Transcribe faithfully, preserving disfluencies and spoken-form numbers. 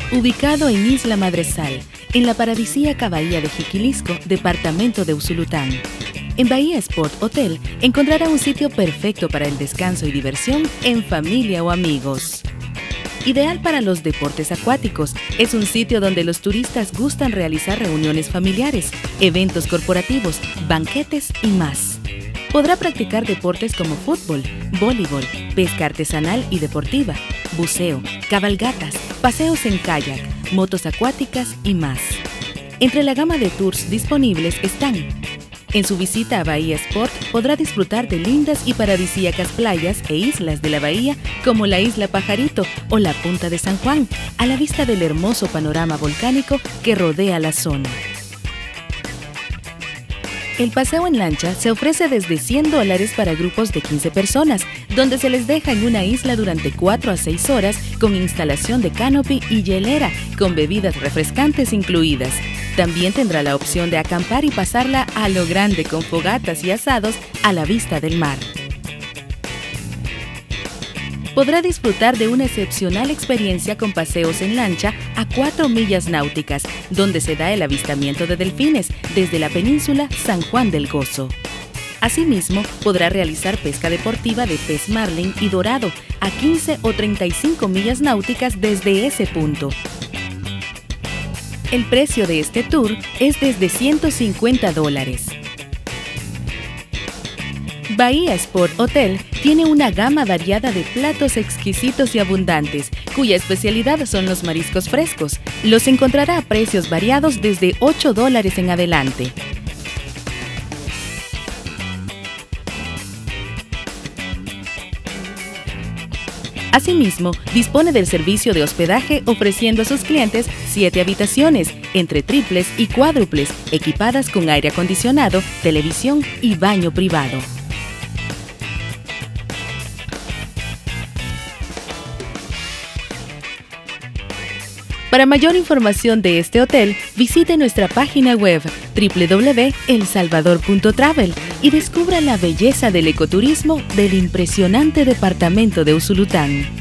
ubicado en Isla Madresal, en la paradisíaca Bahía de Jiquilisco, departamento de Usulután. En Bahía Sport Hotel encontrará un sitio perfecto para el descanso y diversión en familia o amigos. Ideal para los deportes acuáticos, es un sitio donde los turistas gustan realizar reuniones familiares, eventos corporativos, banquetes y más. Podrá practicar deportes como fútbol, voleibol, pesca artesanal y deportiva, buceo, cabalgatas, paseos en kayak, motos acuáticas y más. Entre la gama de tours disponibles están: en su visita a Bahía Sport podrá disfrutar de lindas y paradisíacas playas e islas de la bahía como la Isla Pajarito o la Punta de San Juan, a la vista del hermoso panorama volcánico que rodea la zona. El paseo en lancha se ofrece desde cien dólares para grupos de quince personas, donde se les deja en una isla durante cuatro a seis horas con instalación de canopy y hielera, con bebidas refrescantes incluidas. También tendrá la opción de acampar y pasarla a lo grande con fogatas y asados a la vista del mar. Podrá disfrutar de una excepcional experiencia con paseos en lancha a cuatro millas náuticas, donde se da el avistamiento de delfines desde la península San Juan del Gozo. Asimismo, podrá realizar pesca deportiva de pez marlin y dorado a quince o treinta y cinco millas náuticas desde ese punto. El precio de este tour es desde ciento cincuenta dólares. Bahía Sport Hotel tiene una gama variada de platos exquisitos y abundantes, cuya especialidad son los mariscos frescos. Los encontrará a precios variados desde ocho dólares en adelante. Asimismo, dispone del servicio de hospedaje ofreciendo a sus clientes siete habitaciones, entre triples y cuádruples, equipadas con aire acondicionado, televisión y baño privado. Para mayor información de este hotel, visite nuestra página web doble u doble u doble u punto el salvador punto travel y descubra la belleza del ecoturismo del impresionante departamento de Usulután.